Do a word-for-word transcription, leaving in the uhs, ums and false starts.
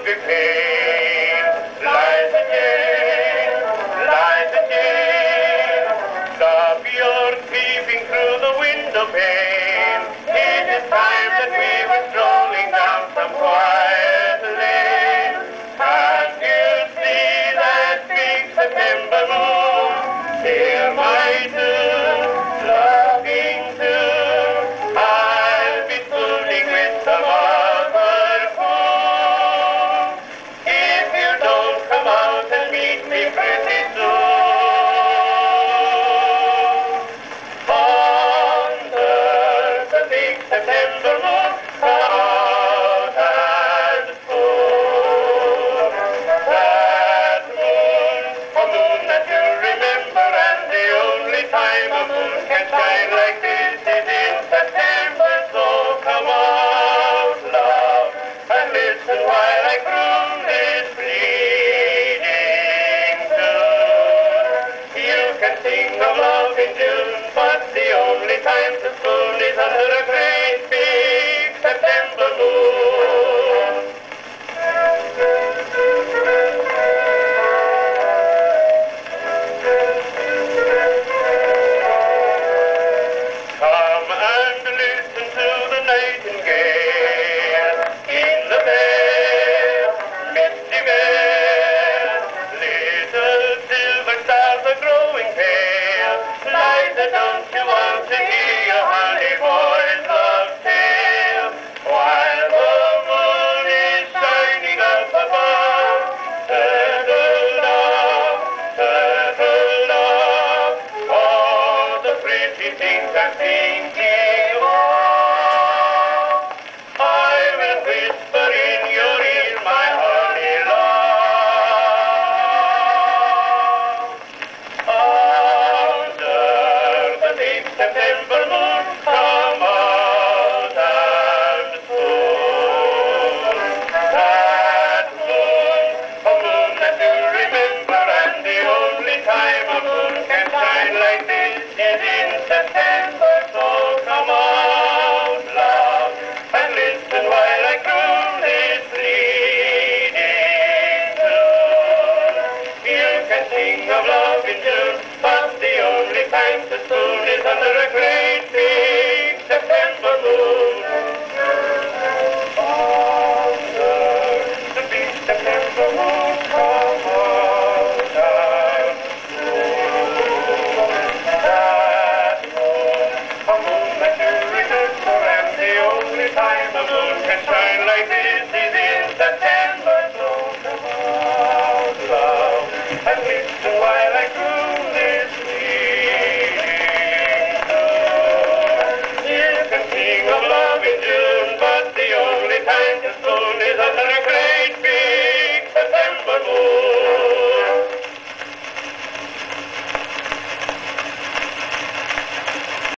be paid. Liza Jane, Liza Jane, stop your peeping through the window pane. It is time that we were strolling down some quiet lane. Can't you see that big September moon? Hear my tune, loving tune. I'll be fooling with some other fool if you don't come out and meet me pretty soon. Under the big September moon, come out and fool. That moon, a moon that you remember, and the only time a moon can shine like this is in September, so come on.